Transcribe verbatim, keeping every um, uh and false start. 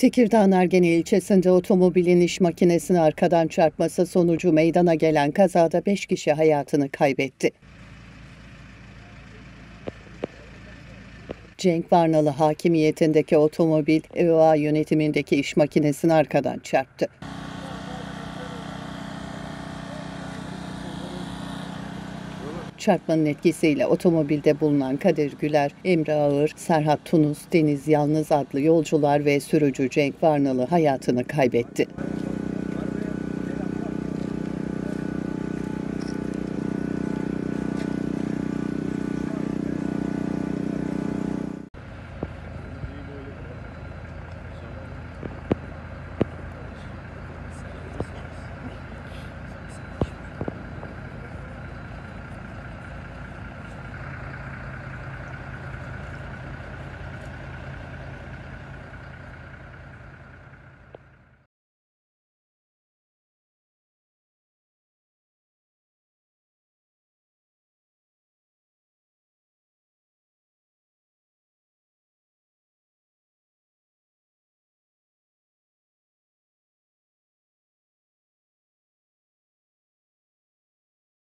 Tekirdağ Nargene ilçesinde otomobilin iş makinesine arkadan çarpması sonucu meydana gelen kazada beş kişi hayatını kaybetti. Cenk Varnalı hakimiyetindeki otomobil E O A yönetimindeki iş makinesine arkadan çarptı. Çarpmanın etkisiyle otomobilde bulunan Kadir Güler, Emre Ağır, Serhat Tunus, Deniz Yalnız adlı yolcular ve sürücü Cenk Varnalı hayatını kaybetti.